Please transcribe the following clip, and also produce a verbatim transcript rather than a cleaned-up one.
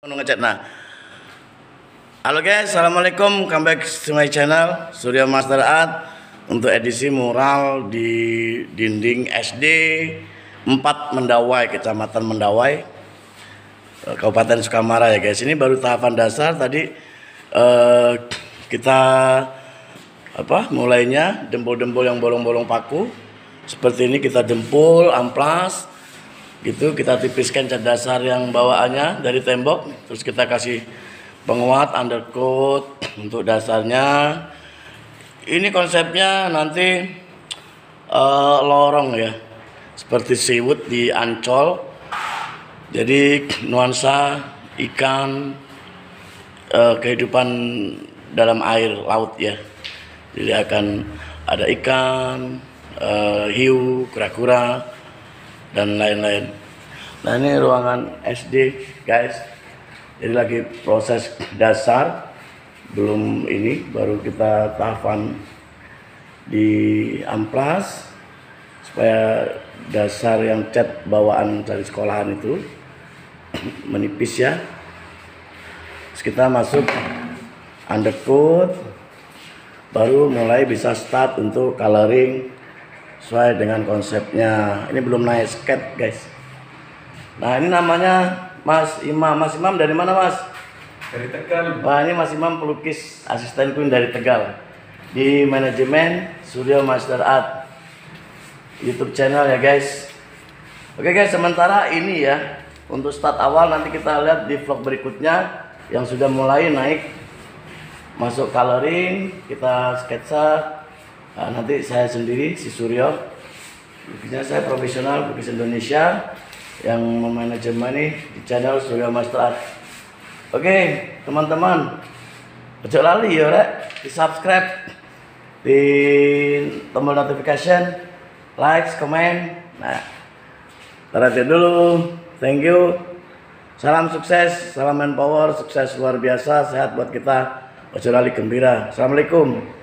Ngechat. Nah, halo guys, assalamualaikum, come back to my channel Surya Master Art untuk edisi mural di dinding S D empat Mendawai, Kecamatan Mendawai, Kabupaten Sukamara ya guys. Ini baru tahapan dasar tadi eh, kita apa mulainya dempul-dempul yang bolong-bolong paku seperti ini, kita dempul amplas gitu, kita tipiskan cat dasar yang bawaannya dari tembok, terus kita kasih penguat undercoat untuk dasarnya. Ini konsepnya nanti uh, lorong ya, seperti seafood di Ancol, jadi nuansa ikan, uh, kehidupan dalam air laut ya. Jadi akan ada ikan, uh, hiu, kura-kura dan lain-lain. Nah, ini ruangan S D guys, jadi lagi proses dasar, belum ini, baru kita tahapan di amplas supaya dasar yang cat bawaan dari sekolahan itu menipis ya. Terus kita masuk undercoat, baru mulai bisa start untuk coloring sesuai dengan konsepnya. Ini belum naik skate guys. Nah, ini namanya Mas Imam. Mas Imam dari mana Mas? Dari Tegal. Wah, ini Mas Imam pelukis asistenku dari Tegal, di manajemen Surya Master Art YouTube channel ya guys. Oke guys, sementara ini ya untuk start awal, nanti kita lihat di vlog berikutnya yang sudah mulai naik masuk coloring, kita sketsa. Nah, nanti saya sendiri, si Suryo, lukisnya saya profesional, lukis Indonesia yang memanajemen nih di channel Surya Master Art. Oke teman-teman, ojo lali ya rek, di subscribe, di tombol notification, like, comment. Nah, terhati dulu, thank you, salam sukses, salam manpower, sukses luar biasa, sehat buat kita, ojo lali gembira. Assalamualaikum.